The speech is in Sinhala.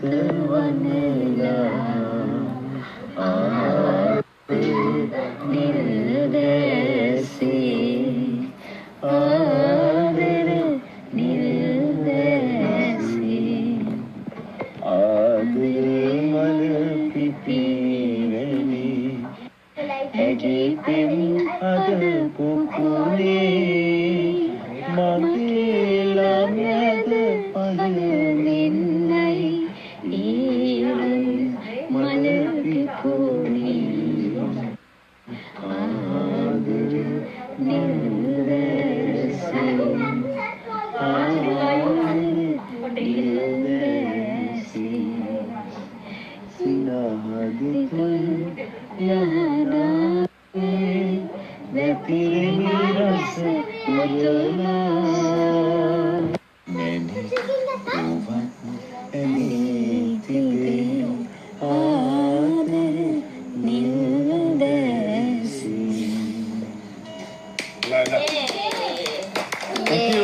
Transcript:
වනලා නිර්දේශී ආදර නිර්දේශී ආදර මල පිපිවෙනි ඇගිපෙන් අද පුකුලේ මගේ ළමයද පලවෙන්නයි ඊරන් මල පිපුලේ ආදර නිර්දේශී ආදර නිර්දේශී සිනහදිතුන් යහනාවේ වැතිරෙමි රස මුදනා නැනි උවත් ඇලී තිබේ ආදර නිර්දේශී. Thank you.